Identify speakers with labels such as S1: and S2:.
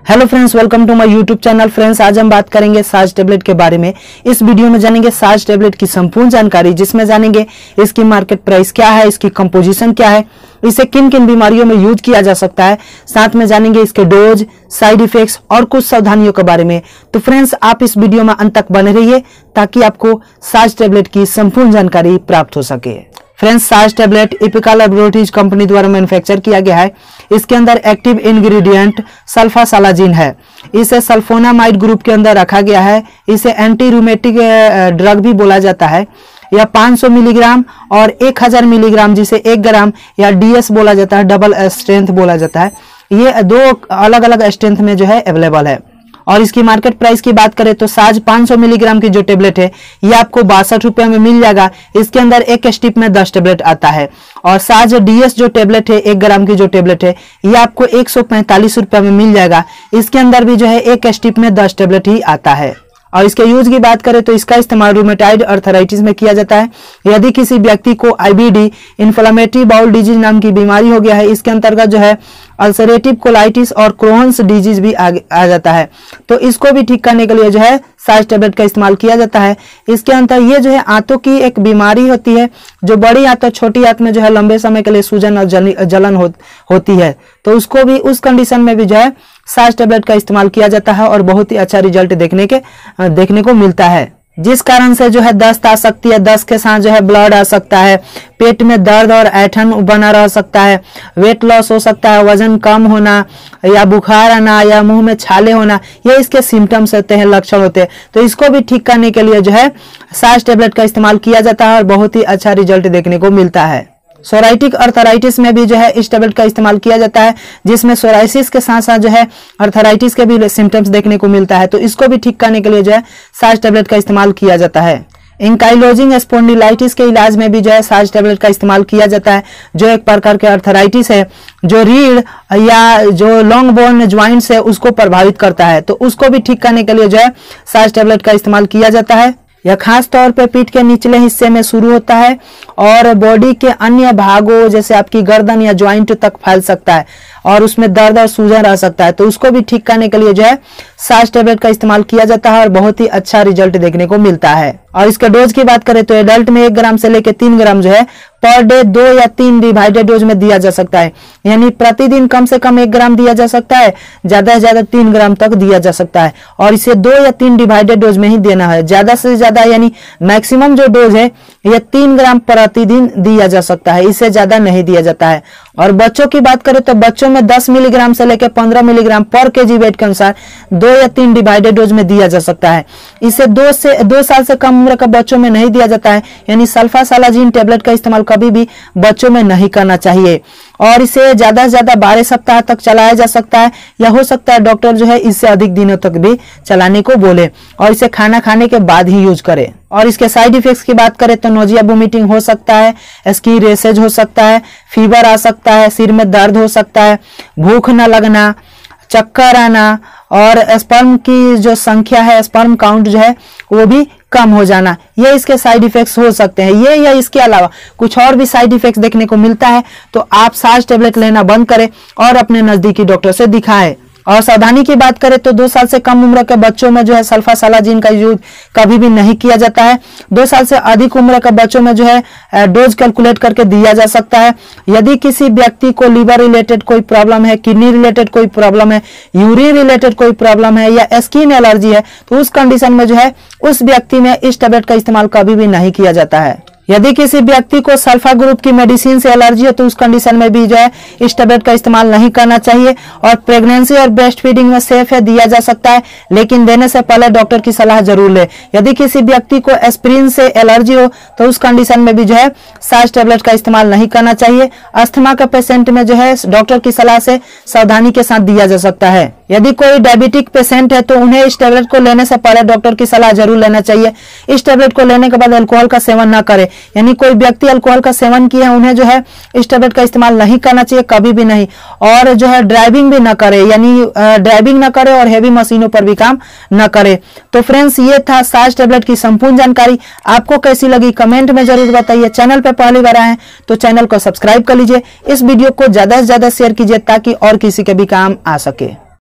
S1: Hello friends, welcome to my YouTube channel. Friends, आज हम बात करेंगे साज टेबलेट के बारे में। इस वीडियो में जानेंगे साज टेबलेट की संपूर्ण जानकारी, जिसमें जानेंगे इसकी मार्केट प्राइस क्या है, इसकी कंपोजिशन क्या है, इसे किन किन बीमारियों में यूज किया जा सकता है। साथ में जानेंगे इसके डोज, साइड इफेक्ट्स और कुछ सावधानियों के बारे में। तो फ्रेंड्स, आप इस वीडियो में अंत तक बने रहिए ताकि आपको साज टेबलेट की संपूर्ण जानकारी प्राप्त हो सके। Friends, Saaz tablet Ipca laboratories company द्वारा मैन्युफैक्चर किया गया है। इसके अंदर एक्टिव इंग्रेडिएंट सल्फासालाजिन है। इसे सल्फोनामाइड ग्रुप के अंदर रखा गया है। इसे एंटी रूमेटिक ड्रग भी बोला जाता है। यह 500 मिलीग्राम और 1000 मिलीग्राम, जिसे 1 ग्राम या डीएस बोला जाता है, डबल स्ट्रेंथ बोला जाता है। ये दो अलग अलग स्ट्रेंथ में जो है अवेलेबल है। और इसकी मार्केट प्राइस की बात करें तो साज 500 मिलीग्राम की जो टेबलेट है ये आपको 62 रुपए में मिल जाएगा। इसके अंदर एक स्टिप में 10 टेबलेट आता है। और साज डीएस जो टेबलेट है, 1 ग्राम की जो टेबलेट है, ये आपको 145 रुपए में मिल जाएगा। इसके अंदर भी जो है एक स्टिप में 10 टेबलेट ही आता है। और इसके यूज की बात करें तो इसका इस्तेमाल रूमेटाइड अर्थराइटिस में किया जाता है। यदि किसी व्यक्ति को आईबीडी, इन्फ्लेमेटरी बाउल डिजीज नाम की बीमारी हो गया है, इसके अंतर्गत जो है अल्सरेटिव कोलाइटिस और क्रोहन्स डिजीज भी आ जाता है, तो इसको भी ठीक करने के लिए जो है साज टेबलेट का इस्तेमाल किया जाता है। इसके अंतर ये जो है आंतों की एक बीमारी होती है, जो बड़ी आंत और छोटी आंत में जो है लंबे समय के लिए सूजन और जलन होती है, तो उसको भी, उस कंडीशन में भी जो है साज टेबलेट का इस्तेमाल किया जाता है और बहुत ही अच्छा रिजल्ट देखने को मिलता है। जिस कारण से जो है दस्त आ सकती है, दस्त के साथ जो है ब्लड आ सकता है, पेट में दर्द और ऐंठन बना रह सकता है, वेट लॉस हो सकता है, वजन कम होना या बुखार आना या मुंह में छाले होना, ये इसके सिम्टम्स होते हैं, लक्षण होते हैं। तो इसको भी ठीक करने के लिए जो है साज टेबलेट का इस्तेमाल किया जाता है और बहुत ही अच्छा रिजल्ट देखने को मिलता है। सोराइटिक अर्थराइटिस में भी जो है इस टेबलेट का इस्तेमाल किया जाता है, जिसमें सोराइसिस के साथ साथ जो है अर्थराइटिस के भी सिम्टम्स देखने को मिलता है। तो इसको भी ठीक करने के लिए जो है साज टेबलेट का इस्तेमाल किया जाता है। एंकाइलोजिंग स्पॉन्डिलाइटिस के इलाज में भी जो है साज टेबलेट का इस्तेमाल किया जाता है, जो एक प्रकार के अर्थराइटिस है, जो रीढ़ या जो लॉन्ग बोन ज्वाइंट्स है उसको प्रभावित करता है। तो उसको भी ठीक करने के लिए जो है साज टेबलेट का इस्तेमाल किया जाता है। यह खास तौर पे पीठ के निचले हिस्से में शुरू होता है और बॉडी के अन्य भागों जैसे आपकी गर्दन या ज्वाइंट तक फैल सकता है और उसमें दर्द और सूजन रह सकता है। तो उसको भी ठीक करने के लिए जो है साज टेबलेट का इस्तेमाल किया जाता है और बहुत ही अच्छा रिजल्ट देखने को मिलता है। और इसके डोज की बात करें तो एडल्ट में 1 ग्राम से लेकर 3 ग्राम जो है पर डे 2 या 3 डिवाइडेड डोज में दिया जा सकता है। यानी प्रतिदिन कम से कम 1 ग्राम दिया जा सकता है, ज्यादा से ज्यादा 3 ग्राम तक दिया जा सकता है। और इसे 2 या 3 डिवाइडेड डोज में ही देना है। ज्यादा से ज्यादा यानी मैक्सिमम जो डोज है यह 3 ग्राम प्रतिदिन दिया जा सकता है, इससे ज्यादा नहीं दिया जाता है। और बच्चों की बात करें तो बच्चों में 10 मिलीग्राम से लेकर 15 मिलीग्राम पर केजी वेट के अनुसार 2 या 3 डिवाइडेड डोज में दिया जा सकता है। इसे 2 साल से कम उम्र के बच्चों में नहीं दिया जाता है। यानी सल्फासालाजिन टेबलेट का इस्तेमाल कभी भी बच्चों में नहीं करना चाहिए। और इसे ज्यादा से ज्यादा 12 सप्ताह तक चलाया जा सकता है, या हो सकता है डॉक्टर जो है इससे अधिक दिनों तक भी चलाने को बोले। और इसे खाना खाने के बाद ही यूज करें। और इसके साइड इफेक्ट्स की बात करें तो नोजिया, वोमिटिंग हो सकता है, स्किन रेसेज हो सकता है, फीवर आ सकता है, सिर में दर्द हो सकता है, भूख न लगना, चक्कर आना और स्पर्म की जो संख्या है, स्पर्म काउंट जो है वो भी कम हो जाना, ये इसके साइड इफेक्ट्स हो सकते हैं। ये या इसके अलावा कुछ और भी साइड इफेक्ट्स देखने को मिलता है तो आप साज टेबलेट लेना बंद करें और अपने नजदीकी डॉक्टर से दिखाएं। और सावधानी की बात करें तो 2 साल से कम उम्र के बच्चों में जो है सल्फासालाजिन का यूज कभी भी नहीं किया जाता है। 2 साल से अधिक उम्र के बच्चों में जो है डोज कैलकुलेट करके दिया जा सकता है। यदि किसी व्यक्ति को लीवर रिलेटेड कोई प्रॉब्लम है, किडनी रिलेटेड कोई प्रॉब्लम है, यूरिन रिलेटेड कोई प्रॉब्लम है या स्किन एलर्जी है, तो उस कंडीशन में जो है उस व्यक्ति में इस टेबलेट का इस्तेमाल कभी भी नहीं किया जाता है। यदि किसी व्यक्ति को सल्फा ग्रुप की मेडिसिन से एलर्जी है तो उस कंडीशन में भी जो है इस टेबलेट का इस्तेमाल नहीं करना चाहिए। और प्रेगनेंसी और ब्रेस्ट फीडिंग में सेफ है, दिया जा सकता है, लेकिन देने से पहले डॉक्टर की सलाह जरूर ले। यदि किसी व्यक्ति को एस्प्रिन से एलर्जी हो तो उस कंडीशन में भी जो है साज टेबलेट का इस्तेमाल नहीं करना चाहिए। अस्थमा के पेशेंट में जो है डॉक्टर की सलाह से सावधानी के साथ दिया जा सकता है। यदि कोई डायबिटिक पेशेंट है तो उन्हें इस टेबलेट को लेने से पहले डॉक्टर की सलाह जरूर लेना चाहिए। इस टेबलेट को लेने के बाद अल्कोहल का सेवन न करे। यानी कोई व्यक्ति अल्कोहल का सेवन किया है उन्हें जो है इस टेबलेट का इस्तेमाल नहीं करना चाहिए, कभी भी नहीं। और जो है ड्राइविंग भी न करे, यानी ड्राइविंग न करे और हेवी मशीनों पर भी काम न करे। तो फ्रेंड्स, ये था साज टेबलेट की संपूर्ण जानकारी। आपको कैसी लगी कमेंट में जरूर बताइए। चैनल पर पहली बार आए हैं तो चैनल को सब्सक्राइब कर लीजिए। इस वीडियो को ज्यादा से ज्यादा शेयर कीजिए ताकि और किसी के भी काम आ सके।